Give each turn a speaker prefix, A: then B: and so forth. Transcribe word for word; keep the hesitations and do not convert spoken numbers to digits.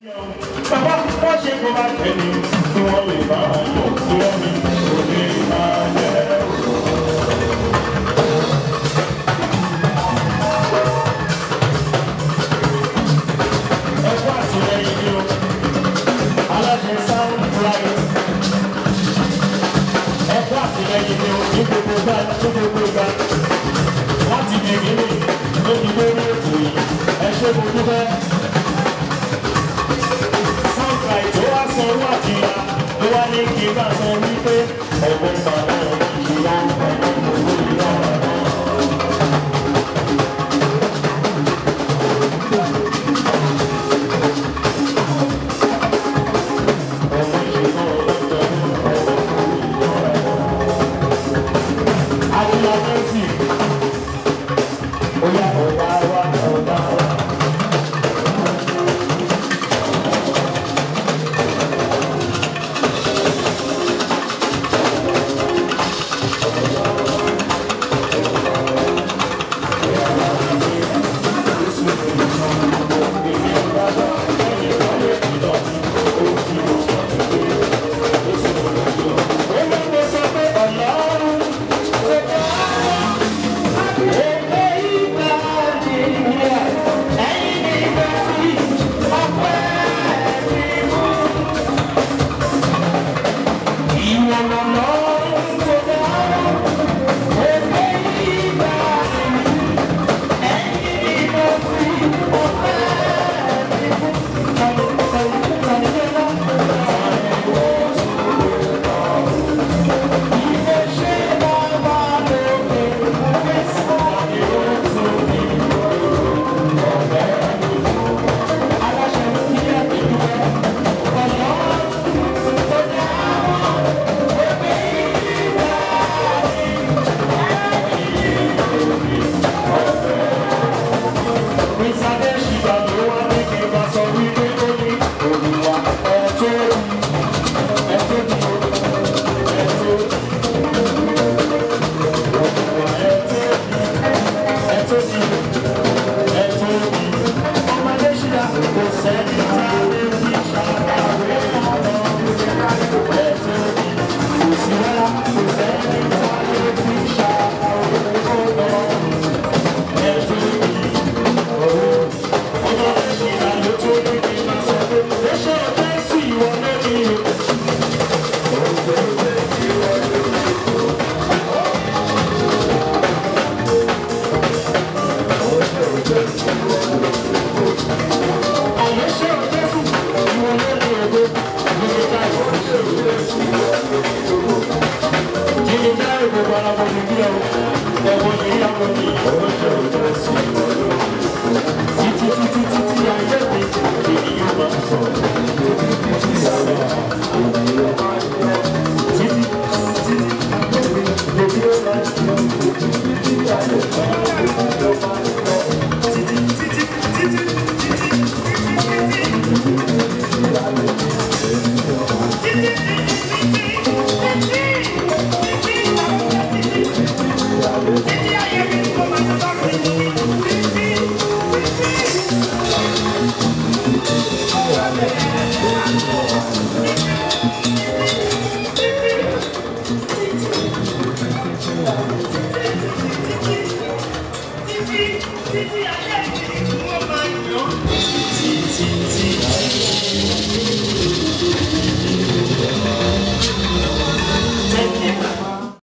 A: Bàbá wọ́n ṣe kó bá tẹ̀lé tí wọ́n lè bá yọ̀ tí wọ́n ní òde máa jẹ́. Ẹ̀kọ́ àtìlẹ́yìn ni o, aláṣẹ sound right. Ẹ̀kọ́ àtìlẹ́yìn ni o, ní gbogbo gbà ní gbogbo gbà. Láti gbègbè lóbi lórí ètò yìí, ẹ ṣé mo dúpẹ́. Tó wá sọ wá kí wa, tó wá ní kí n bá sọ wípé ọ̀gbọ́n bàbá.